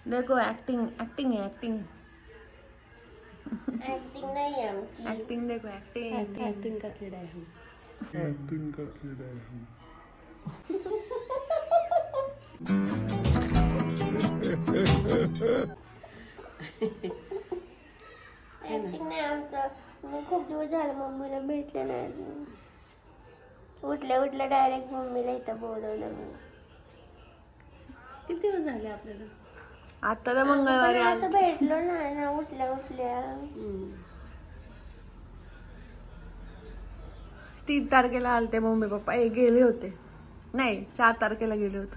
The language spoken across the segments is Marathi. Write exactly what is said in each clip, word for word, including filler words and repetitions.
देखो एक्टिंग एक्टिंग है एक्टिंग एक्टिंग नहीं है आमची. एक्टिंग देखो एक्टिंग एक्टिंग का कीड़ा है हम. एक्टिंग का कीड़ा है हम. एक्टिंग नाही आमचं. मी खूप दिवस झालं मम्मीला भेटले नाही अजून. उठल्या उठल्या डायरेक्ट मम्मीला इथं बोलवलं मी. किती दिवस झाले आपल्याला? आता तर मंगळवारी पण आज असं भेटलो नाही ना उठल्या उठल्या. तीन तारखेला आलते मम्मी पप्पा हे गेले होते नाही चार तारखेला गेले होते.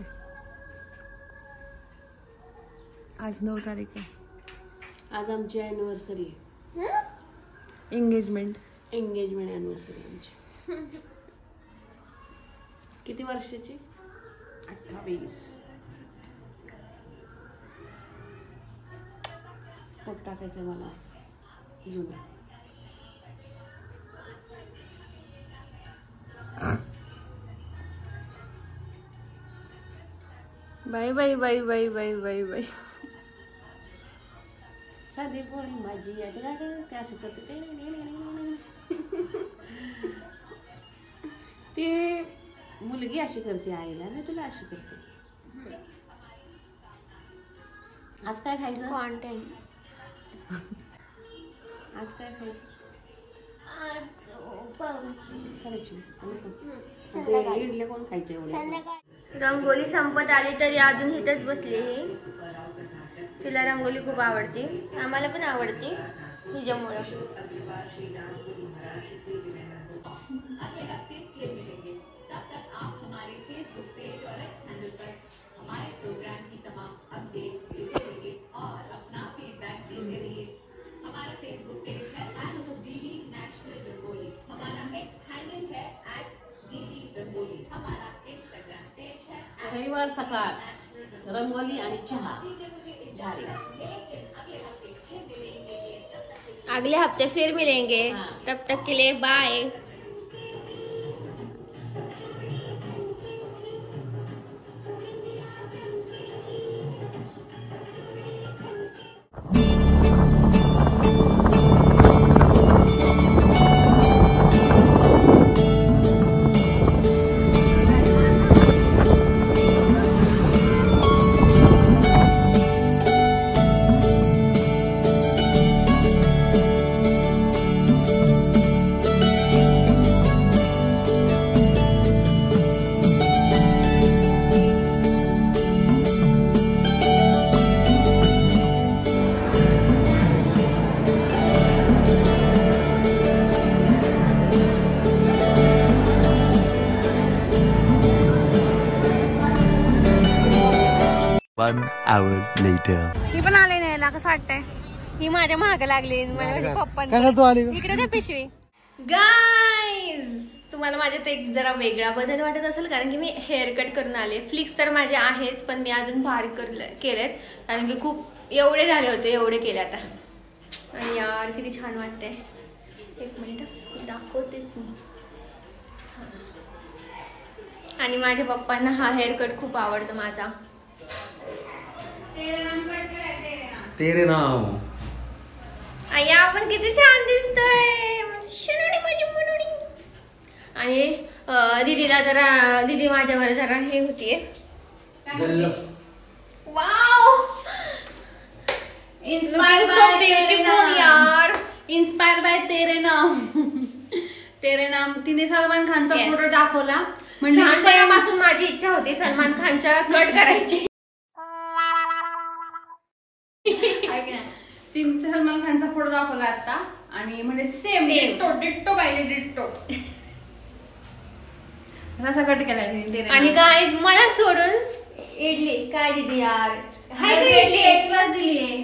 आज नऊ तारीख आहे. आज आमची अॅनिव्हर्सरी आहे. एंगेजमेंट एंगेजमेंट अॅनिव्हर्सरी आमची. किती वर्षाची? अठ्ठावीस. पोट टाकायचं मला जुना. बाई बाई बाई बाई बाई बाई बाई साधी पोळी भाजी आता काय काय काय असं करते ते ते मुलगी अशी करते आईला ना तुला अशी करते. आज काय खायचं? कॉन्टेंट. आज काय खायचं? आज पावभाजी करायची संध्याकाळी. इडले कोण खायचे एवढे? संध्याकाळी. रंगोली संपत आली तरी अजून इथंच बसली ही. तिला रंगोली खूप आवडते. आम्हाला पण आवडते हिच्यामुळं. रविवार सकाळ रंगोली आणि चहा झाली. अगले हफ्ते फिर मिलेंगे. तब तक के लिए बाय. One hour later. मी पण आले न्यायला. कसं वाटतंय? ही माझ्या महाग लागली माझ्या पप्पा. इकडे ना पिशवी. गाईज तुम्हाला माझ्यात एक जरा वेगळा बदल वाटत असेल कारण की मी हेअर कट करून आले. फ्लिक्स तर माझे आहेच पण मी अजून बारीक केलेत कारण की खूप एवढे झाले होते. एवढे केले आता. आणि यार किती छान वाटते. एक मिनिट दाखवतेच मी. आणि माझ्या पप्पांना हा हेअर कट खूप आवडतो माझा. तेरे नाम. आया आपण किती छान दिसतोय. शुनुडी माझी मुनुडी. आणि दीदीला जरा दीदी माझ्यावर जरा हे होतीये. Wow Inspired so by beautiful यार. Inspire by Tere Naam. तेरे नाम. तिने सलमान खानचा Yes. फोटो दाखवला. म्हणजे लहानपणापासून माझी इच्छा होती सलमान खानचा कट करायची. ऐक ना, तिने सलमान खानचा फोटो दाखवला आता आणि म्हणजे सेम Same. डिट्टो डिट्टो पाहिजे डिट्टो. कसा कट केलाय तिने? आणि गाईज मला सोडून इडली काय दिदी यार. हाय का इडली एक प्लस दिली.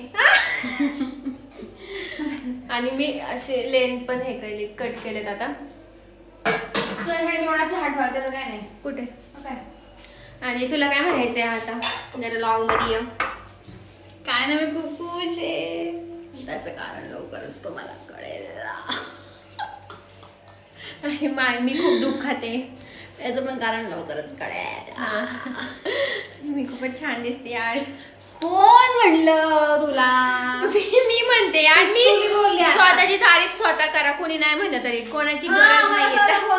आणि मी असे लेन पण हे केले कट केलेत आता. तुला हेड मोडाची हात वाटत काय नाही कुठे. काय. आणि तुला काय म्हणायचंय आता जरा लॉंग मध्ये ये. काय नाही मी खूप खुश आहे. त्याचं कारण लवकरच तुम्हाला कळेल. आणि मा- मी खूप दुःखात आहे. त्याचं पण कारण लवकरच कळेल. मी खूपच छान दिसते आज. कोण म्हणलं तुला? मी म्हणते यार, मी स्वतःची तारीफ स्वतः करा, कोणी नाही म्हणलं तरी कोणाची गरज नाही.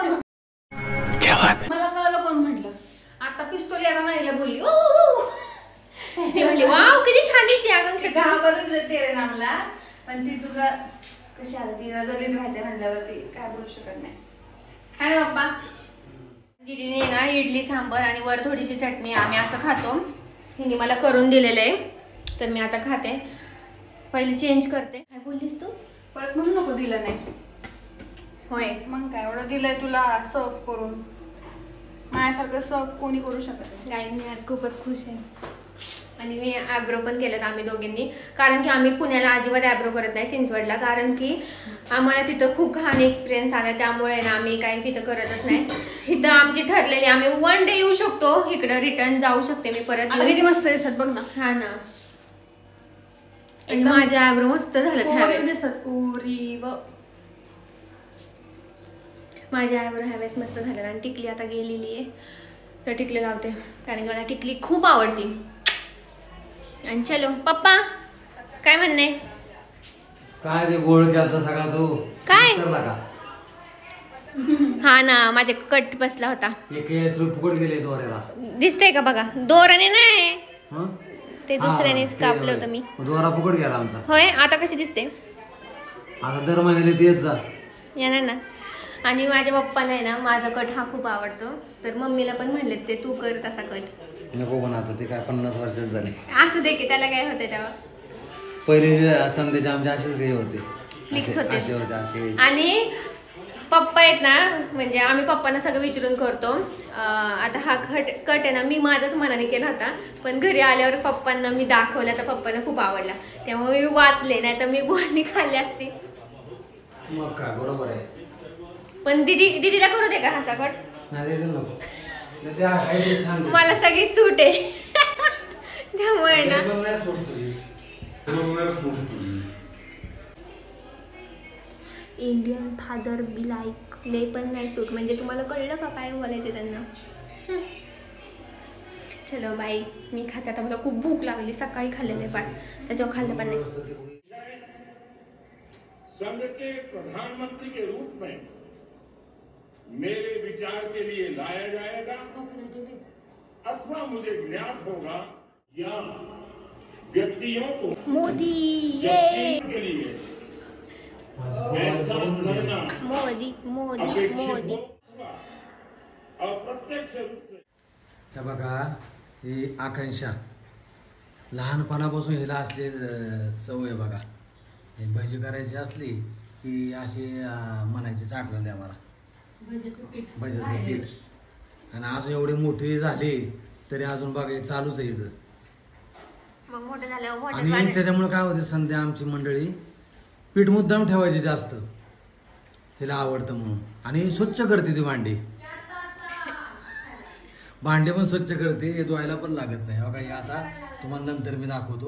मला कळलं कोण म्हणलं. आता पिस्तोल याला नाही बोलली. ती म्हणली वाव किती छान दिसते आकांक्षा. घाबरत तेरे नामला, पण ती तुला कशी आली, तिला गल्लीत राहायचं म्हणल्यावरती काय बोलू शकत नाही. काय बाप्पा दीदीने ना इडली सांबर आणि वर थोडीशी चटणी आम्ही असं खातो. हिने मला करून दिलेलं आहे, तर मी आता खाते. पहिले चेंज करते. काय बोललीस तू? परत म्हणू नको दिलं नाही. होय मग काय एवढं दिलंय तुला सर्व करून. माझ्यासारखं सर्व कोणी करू शकत गाई मी आज खूपच खुश आहे. आणि मी ॲब्रो पण केलेत आम्ही दोघींनी, कारण की आम्ही पुण्याला अजिबात ॲब्रो करत नाही चिंचवडला, कारण की आम्हाला तिथं खूप घाण एक्सपिरियन्स आला. त्यामुळे ना आम्ही काही तिथं करतच नाही. इथं आमची ठरलेली आम्ही वन डे येऊ शकतो, इकडं रिटर्न जाऊ शकते मी परत. किती मस्त दिसतात बघ ना. हा ना, आणि माझे ॲब्रो मस्त झालं दिसतात पुरी व माझे ॲब्रो ह्यावेळेस मस्त झालं. आणि टिकली आता गेलेली आहे, तर टिकली लावते, कारण की मला टिकली खूप आवडती. आणि चलो पप्पा काय म्हणणे? काय ते गोळ केलता सगळा तू काय? करला का? हा ना, माझ्या कट बसला होता. एक रुपये फुकट गेले दोऱ्याला. दिसतंय का बघा? दोराने नाही, हं? ते हा, दुसऱ्यानेच ते कापलं होतं मी. दोरा फुकट गेला आमचा. होय, आता कशी दिसते? आता दर महिन्याला तेच जा. येणार ना. आणि माझ्या पप्पाला आहे ना माझा कट हा खूप आवडतो, तर मम्मीला पण म्हणले ते तू कर तसा कट. नको पण आता ते काय पन्नास वर्षाचे झाले. असू दे की, त्याला काय होते तेव्हा. पहिले संध्याचे आमचे असेच काही होते, फ्लिक्स असे होते. असे होते असे. आणि पप्पा आहेत ना, म्हणजे आम्ही पप्पांना सगळं विचारून करतो. आता हा कट कट आहे ना मी माझ्याच मनाने केला होता, पण घरी आल्यावर पप्पांना मी दाखवला तर पप्पांना खूप आवडला, त्यामुळे मी वाचले, नाही तर मी गोळणी खाल्ली असती. मग काय बरोबर आहे. पण दीदी दीदीला करू दे का असा कट? नाही ते नको. नाही ते आहे ते छान दिसतं. मला सगळी सूट आहे त्यामुळे ना. ते पण नाही सूट तुझी. ते पण नाही सूट तुझी. इंडियन फादर बी लाईक ले पण नाही सूट. म्हणजे तुम्हाला कळलं का काय बोलायचं त्यांना? चलो बाई, मी खाते आता. मला खूप भूक लागली, सकाळी खाल्लेले पण त्याच्यावर खाल्लं पण नाही. संघ के प्रधानमंत्री के रूप में मेरे विचार के लिए लाया जाएगा अथवा मुझे ज्ञात होगा या व्यक्तियों को मोदी के लिए ऐसा करना मोदी मोदी मोदी अप्रत्यक्ष रूप से. हे बघा, ही आकांक्षा लहानपणापासून हिला असले सवय बघा. हे भजी करायची असली की अशी म्हणायची चाटलं द्या मला भजीचं पीठ. आणि अजून एवढी मोठी झाली तरी अजून बघा हे चालूच आहे हिचं. मग मोठं झाल्यावर आणि मोठं त्याच्यामुळे काय होते, संध्या आमची मंडळी पीठ मुद्दाम ठेवायची जास्त, हिला आवडतं म्हणून. आणि स्वच्छ करते ती भांडी. भांडे पण स्वच्छ करते, हे धुवायला पण लागत नाही. बघा हे आता तुम्हाला नंतर मी दाखवतो.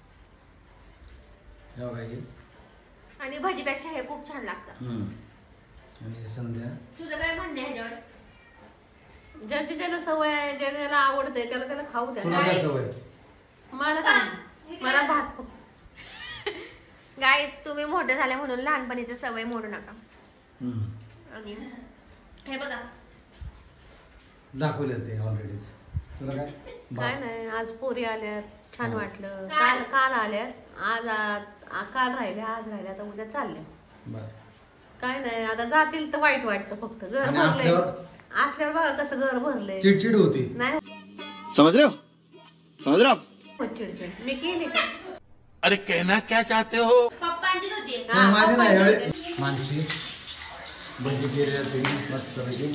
हे बघा हे. आणि भाजीपेक्षा हे खूप छान लागतं. आणि संध्या तुझं काय म्हणणं आहे ह्याच्यावर? ज्याची ज्याला सवय आहे, ज्याला ज्याला आवडते त्याला त्याला खाऊ द्या. तुला काय सवय? मला काय, मला भात. गाईज, तुम्ही मोठं झाल्या म्हणून लहानपणीची सवय मोडू नका. आणि हे बघा दाखवले ते ऑलरेडी. तुला काय? काय नाही, आज पोरी आल्या, छान वाटलं. काल काल आल्या, आज आ- काल राहिल्या, आज राहिल्या, आता उद्या चालल्या. बरं. काय नाही, आता जातील तर वाईट वाटतं. फक्त घर आणि भरलंय, असल्यावर? असल्यावर बघा कसं घर भरलंय. चिडचिड होती. नाही समझ रहे हो समझ रहे हो आप? होत चिडचिड. मी केली का? अरे कहना क्या चाहते हो? पप्पांचीच होती. नाही, माझी नाही. ह्यावेळी मानसी भजी केली जाते मस्त पैकी.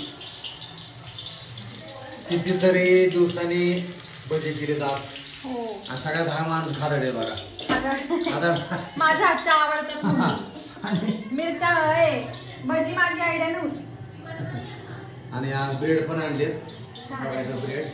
कितीतरी दिवसांनी भजी केली जात. आणि सगळ्यात हा माणूस खारड आहे बघा. आता माझ्या हातच्या आवडतं मिरच्या आहे, भजी माझी आयडिया नव्हती. आणि आज ब्रेड पण आणले, बघायचं ब्रेड.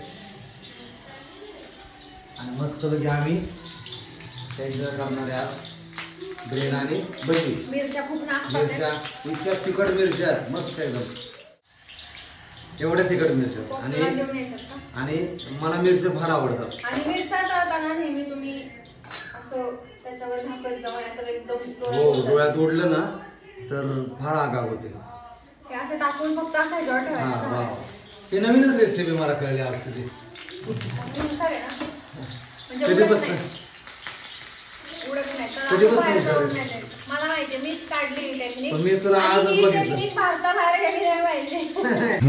आणि मस्त पैकी आम्ही त्यांचं करणार आहे आज ब्रेड आणि भजी. मिरच्या खूप नाचतात. मिरच्या इतक्या तिखट मिरच्या मस्त एकदम, एवढ्या तिखट मिरच्या. आणि आणि मला मिरच्या फार आवडतात. आणि मिरच्या तळताना नेहमी तुम्ही त्याच्यावर झाकण जाऊन तर एकदम हो डोळ्यात ओढलं ना तर फार आगाव होते. हे असं टाकून फक्त असं ह्याच्यावर हा ठेवायचं. वा ते नवीनच रेसिपी मला कळली आज तुझी. हुशार आहे ना म्हणजे कधी उडत बसतं नाही. उडत नाही तर कधी आपण बसतं बाहेर हुशार जाऊन आहे? नाही जायचं. मला माहितीये मीच काढली ही टेक्निक. पण मी तुला आणि आजच ही बघितलं. टेक्निक भारताबाहेर गेली नाही पाहिजे.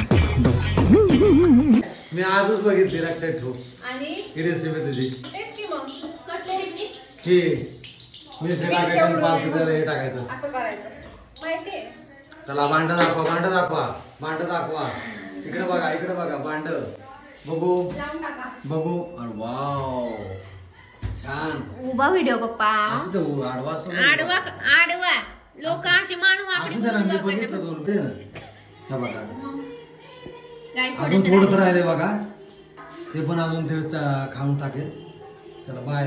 मी आजच बघितली लक्षात ठेव आणि ही रेसिपी तुझी. तेच की मग कसली टेक्निक ही मिरची टाकायचं आणि पाच रुपयाला हे टाकायचं. असं करायचं माहितीये. चला भांड दाखवा भांड दाखवा भांड दाखवा. इकडे बघा इकडे बघा भांड बघू लावून टाका. बघू. अरे वाव छान. उभा व्हिडिओ पप्पा. असं तर आडवा असतो ना. आडवा आडवा लोक अशी मानू असं त्याला मी बघितलं आकडे दोन ते ना. हे बघा काय अजून थोडंच राहिले बघा. ते पण अजून ते खाऊन टाकेल. चला बाय.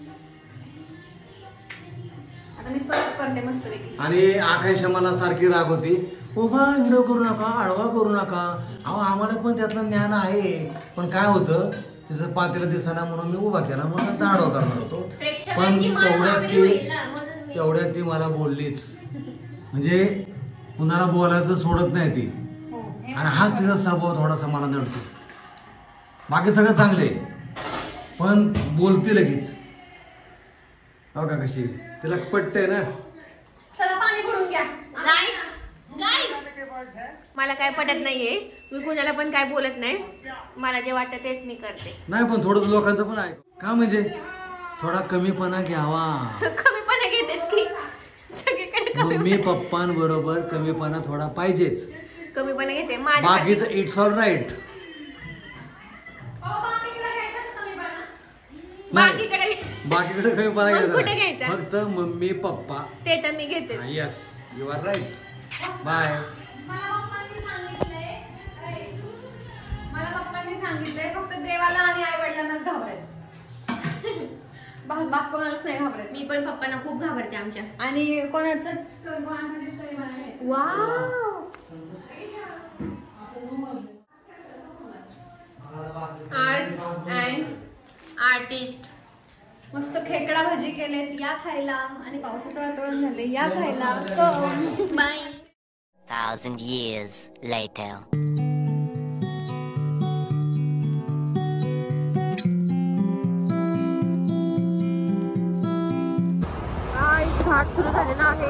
आता मी सर्व करते मस्तपैकी. आणि आकांक्षा मला सारखी राग होती. उभा व्हिडिओ करू नका आडवा करू नका. अहो आम्हाला पण त्यातलं ज्ञान आहे. पण काय होतं तिचं पातेलं दिसना म्हणून मी उभा केला म्हणून आता आडवा करणार होतो. पण तेवढ्यात ती तेवढ्यात ती मला बोललीच. म्हणजे कुणाला बोलायचं सोडत नाही ती. आणि हाच तिचा स्वभाव थोडासा मला नडतो. बाकी सगळं चांगले पण बोलते लगेच. हो का कशी तिला पटतंय ना. चला पाणी भरून घ्या. गाय गाय मला काय पटत नाहीये. मी कुणाला पण काय बोलत नाही. मला जे वाटतं तेच मी करते. नाही पण थोडं लोकांचं पण ऐक का म्हणजे थोडा कमीपणा घ्यावा. कमीपणा घेतेच की सगळीकडे मम्मी पप्पांबरोबर कमीपणा थोडा पाहिजेच. कमीपणा घेते माझ्या बाकीचं इट्स ऑल राईट. बाकीकडे बाकीकडे कमीपणा मग कुठे घ्यायचा घ्यायचा? फक्त मम्मी पप्पा. ते तर मी घेते. Yes you are right. Bye. मला पप्पांनी सांगितलंय अरे, मला पप्पांनी सांगितलंय फक्त देवाला आणि आई वडिलांनाच घाबरायचं. बस बाप कोणालाच नाही घाबरायचं. मी पण पप्पांना खूप घाबरते आमच्या. आणि कोणाचंच कोणासाठीच तरी मला घ्यायचं. Wow art and artist. मस्त खेकडा भाजी केलेत या खायला. आणि पावसाचं वातावरण झाले या खायला. Come. Bye. Thousand years later. घाट सुरू झालेला आहे.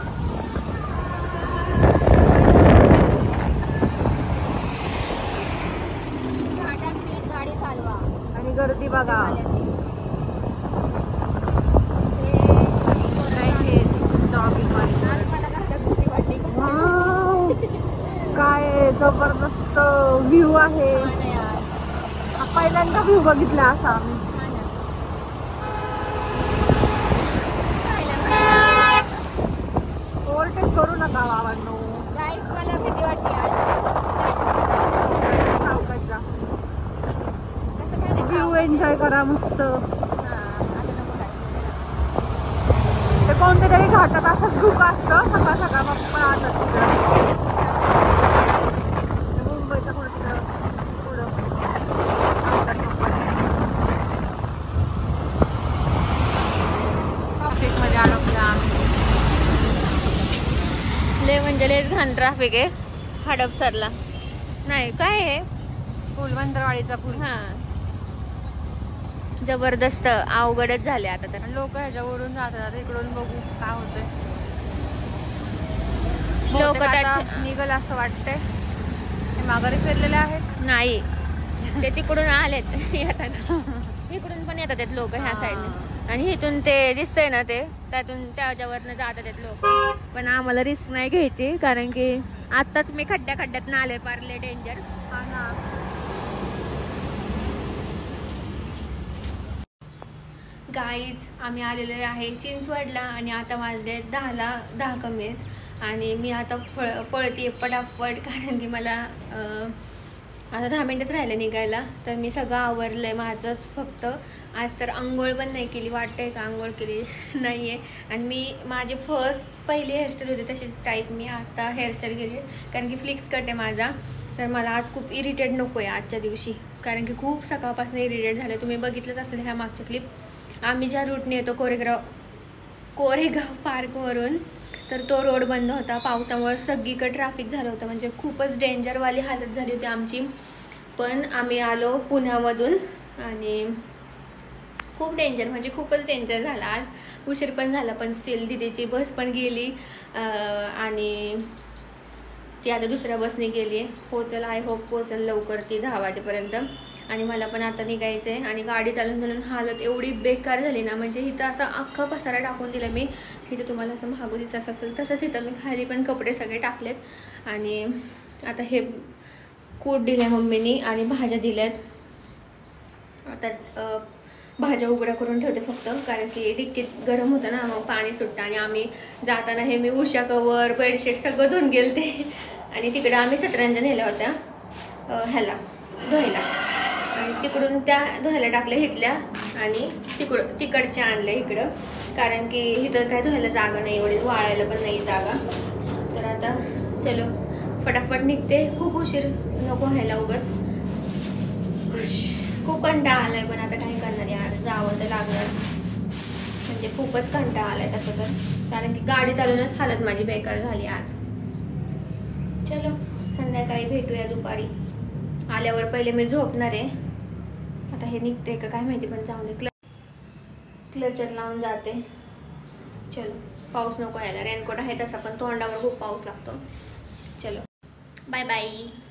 गाडी चालवा आणि गर्दी बघा. काय जबरदस्त व्ह्यू आहे. पहिल्यांदा व्ह्यू बघितला असा आम्ही. ओव्हरटेक करू नका बाबांनो. गाईस मला भीती वाटते. व्ह्यू एन्जॉय करा मस्त. ते कोणत्या तरी घाटात असंच धुकं असतं सकाळ सकाळ मग पळातात तिकडं. मुंबईचं पुढं तिकडं पुढं ट्रॅफिकमध्ये अडकलो आम्ही. लय म्हणजे लयच घाण ट्रॅफिक आहे हडपसरला. नाही काय आहे पूल बंदरवाडीचा पूल. हा जबरदस्त अवघडच झाले आता तर. लोक ह्याच्यावरून जातात इकडून बघू काय होतंय. लोक बहुतेक आता त्याच्या निघल असं वाटतंय. ते माघारी फिरलेले आहेत. नाही ते तिकडून आलेत येतात. इकडून पण येतात लोक ह्या साईडने. आणि इथून ते दिसतंय ना ते त्यातून त्याच्यावरनं जातात आहेत लोक. पण आम्हाला रिस्क नाही घ्यायची कारण की आत्ताच मी खड्ड्या खड्ड्यात आले पारले डेंजर. हा ना. गाईज आम्ही आलेलो आहे चिंचवडला. आणि आता माझे दहाला दहा कमी आहेत. आणि मी आता पळ पळते पटापट कारण की मला आता दहा मिनटच राहिले निघायला. तर मी सगळं आवरलं आहे माझंच फक्त. आज तर आंघोळ पण नाही केली. वाटतंय का आंघोळ केली नाही आहे. आणि मी माझे फर्स्ट पहिले हेअरस्टाईल होते तशी टाईप मी आता हेअरस्टाईल केली कारण की फ्लिक्स कट आहे माझा. तर मला आज खूप इरिटेट नको आहे आजच्या दिवशी कारण की खूप सकाळपासून इरिटेट झालं. तुम्ही बघितलंच असेल ह्या मागच्या क्लिप. आम्ही ज्या रूटने येतो कोरेगाव कोरेगाव पार्कवरून, तर तो रोड बंद होता पावसामुळे. सगळीकडे ट्रॅफिक झालं होतं, म्हणजे खूपच डेंजरवाली हालत झाली होती आमची. पण आम्ही आलो पुण्यामधून आणि खूप डेंजर म्हणजे खूपच डेंजर झाला. आज उशीर पण झाला, पण स्टील दिदीची बस पण गेली आणि ती आता दुसऱ्या बसने गेली आहे. पोचल, आय होप पोचल लवकर ती दहा वाजेपर्यंत. आणि मला पण आता निघायचं आहे. आणि गाडी चालून चालून हालत एवढी बेकार झाली ना, म्हणजे इथं असं अख्खा पसारा टाकून दिला मी. इथं तुम्हाला असं महागोलीचं असं असेल तसंच इथं मी खाली पण कपडे सगळे टाकलेत. आणि आता हे कूट दिलं आहे मम्मीनी आणि भाज्या दिल्यात. आता भाज्या उघड्या करून ठेवते फक्त, कारण की डिक्कीत गरम होतं ना, मग पाणी सुटतं. आणि आम्ही जाताना हे मी उषा कवर बेडशीट सगळं धुवून गेले ते. आणि तिकडं आम्ही सतरंजा नेल्या होत्या ह्याला धुवायला, आणि तिकडून त्या धुवायला टाकल्या इथल्या आणि तिकडं तिकडच्या आणल्या इकडं, कारण की इथं काय धुवायला जागा नाही, एवढी वाळायला पण नाही जागा. तर आता चलो फटाफट निघते, खूप उशीर नको व्हायला उगाच. खूप कंटाळा आलाय, पण आता काय करणार यार, जावं तर लागणार. म्हणजे खूपच कंटाळा आलाय तसं तर, कारण की गाडी चालूनच हालत माझी बेकार झाली आज. चलो संध्याकाळी भेटूया दुपारी. आल्यावर पहिले मी झोपणार आहे. आता हे निघते का काय माहिती, पण जाऊन दे. क्ल क्लचर लावून जाते. चलो, पाऊस नको यायला. रेनकोट आहे तसा, पण तोंडावर खूप पाऊस लागतो. चलो बाय बाय.